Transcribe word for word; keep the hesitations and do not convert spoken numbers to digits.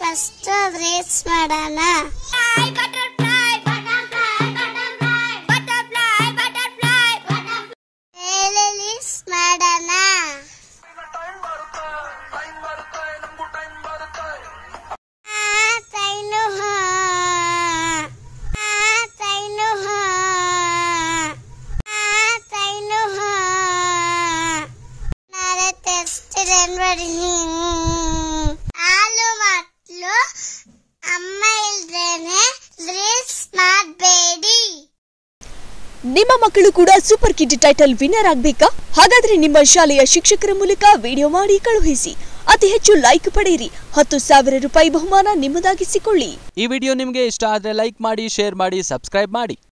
First race ಮಾಡೋಣ. ಹಾಲು ಮಕ್ಕಳು ಅಮ್ಮ ಇಲ್ದೇನೆ ರೇಸ್ ಮಾಡಬೇಡಿ. ನಿಮ್ಮ ಮಕ್ಕಳು ಕೂಡ ಸೂಪರ್ ಕಿಡ್ ಟೈಟಲ್ ವಿನ್ನರ್ ಆಗಬೇಕಾ? ಹಾಗಾದ್ರೆ ನಿಮ್ಮ ಶಾಲೆಯ ಶಿಕ್ಷಕರ ಮೂಲಕ ವಿಡಿಯೋ ಮಾಡಿ ಕಳುಹಿಸಿ. ಅತಿ ಹೆಚ್ಚು ಲೈಕ್ ಪಡೆಯಿರಿ. ಹತ್ತು ಸಾವಿರ ರೂಪಾಯಿ ಬಹುಮಾನ ನಿಮ್ಮದಾಗಿಸಿಕೊಳ್ಳಿ. ಈ ವಿಡಿಯೋ ನಿಮಗೆ ಇಷ್ಟ ಆದರೆ ಲೈಕ್ ಮಾಡಿ, ಶೇರ್ ಮಾಡಿ, ಸಬ್ಸ್ಕ್ರೈಬ್ ಮಾಡಿ.